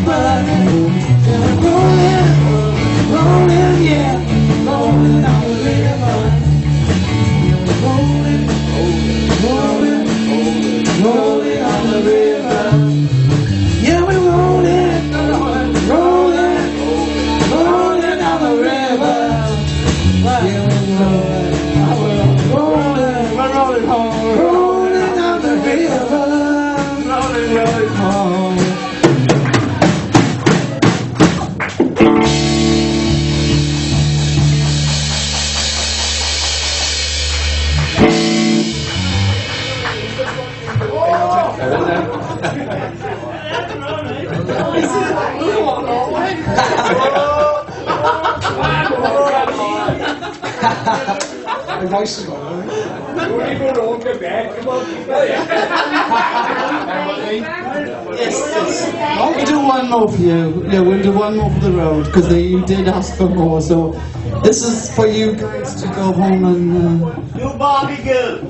Yes. We'll do one more for you. Yeah, we'll do one more for the road because you did ask for more. So this is for you guys to go home and. You Bobby good.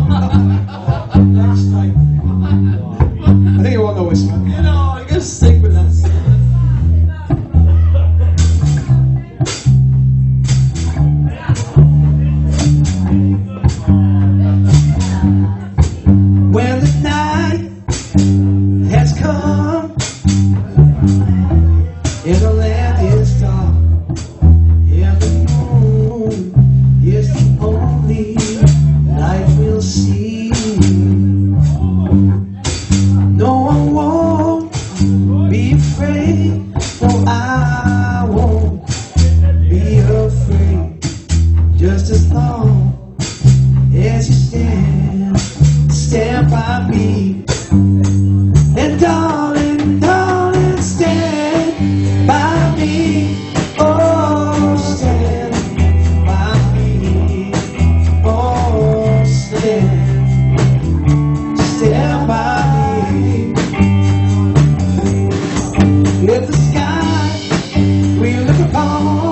I think you won't know which one. You know, I guess stick with us. When the night has come and the land is dark and the moon is the only light we'll see, no, I won't be afraid, no, I won't be afraid, just as long as you stand by me. And darling, darling, stand by me. Oh, stand by me. Oh, stand by me. If the sky we look upon